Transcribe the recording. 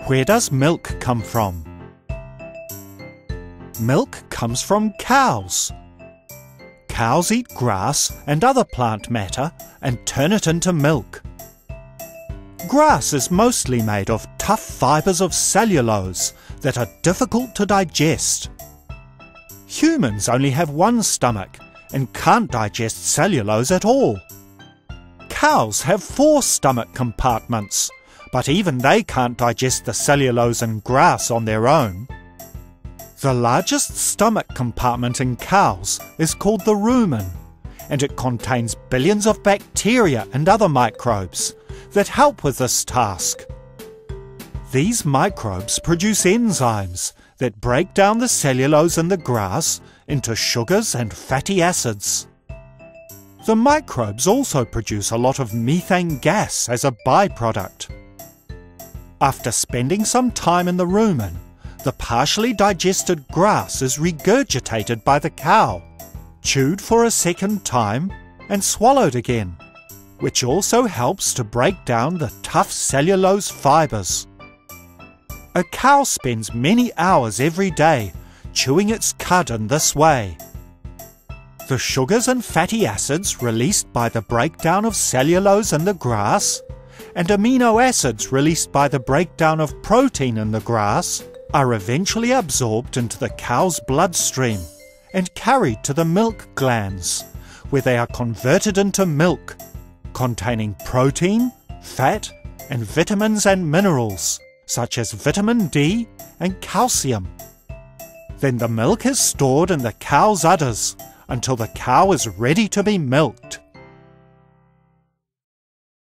Where does milk come from? Milk comes from cows. Cows eat grass and other plant matter and turn it into milk. Grass is mostly made of tough fibres of cellulose that are difficult to digest. Humans only have one stomach and can't digest cellulose at all. Cows have 4 stomach compartments, but even they can't digest the cellulose in grass on their own. The largest stomach compartment in cows is called the rumen, and it contains billions of bacteria and other microbes that help with this task. These microbes produce enzymes that break down the cellulose in the grass into sugars and fatty acids. The microbes also produce a lot of methane gas as a byproduct. After spending some time in the rumen, the partially digested grass is regurgitated by the cow, chewed for a second time, and swallowed again, which also helps to break down the tough cellulose fibres. A cow spends many hours every day chewing its cud in this way. The sugars and fatty acids released by the breakdown of cellulose in the grass and amino acids released by the breakdown of protein in the grass are eventually absorbed into the cow's bloodstream and carried to the milk glands, where they are converted into milk, containing protein, fat, and vitamins and minerals, such as vitamin D and calcium. Then the milk is stored in the cow's udders until the cow is ready to be milked.